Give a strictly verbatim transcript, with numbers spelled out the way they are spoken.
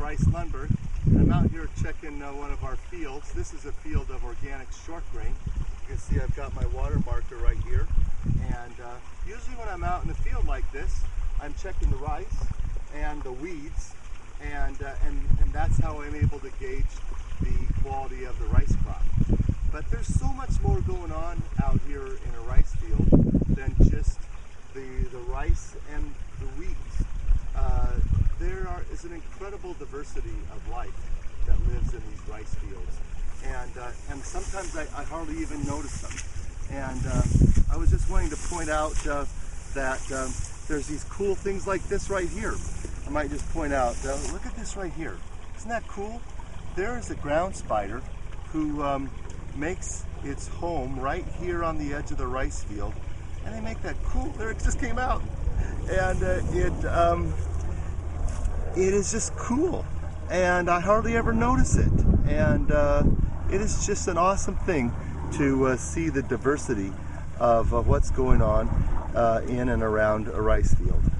Bryce Lundberg. I'm out here checking uh, one of our fields. This is a field of organic short grain. You can see I've got my water marker right here. And uh, usually when I'm out in the field like this, I'm checking the rice and the weeds, and, uh, and, and that's how I'm able to gauge the quality of the rice crop. But there's so much more going on out here in a rice field than just the, the rice and the weeds. Uh, there are, is an incredible diversity of life that lives in these rice fields. And, uh, and sometimes I, I hardly even notice them. And uh, I was just wanting to point out uh, that um, there's these cool things like this right here. I might just point out, uh, look at this right here. Isn't that cool? There is a ground spider who um, makes its home right here on the edge of the rice field. And they make that cool, there it just came out. And uh, it, um, it is just cool. And I hardly ever notice it. And uh, it is just an awesome thing to uh, see the diversity of uh, what's going on uh, in and around a rice field.